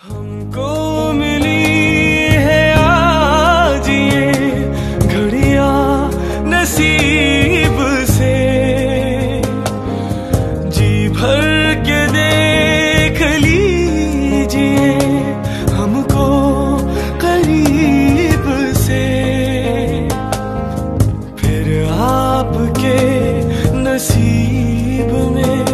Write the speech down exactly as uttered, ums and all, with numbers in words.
हमको मिली है आज ये घड़ियां नसीब से, जी भर के देख लीजिए हमको करीब से, फिर आपके नसीब में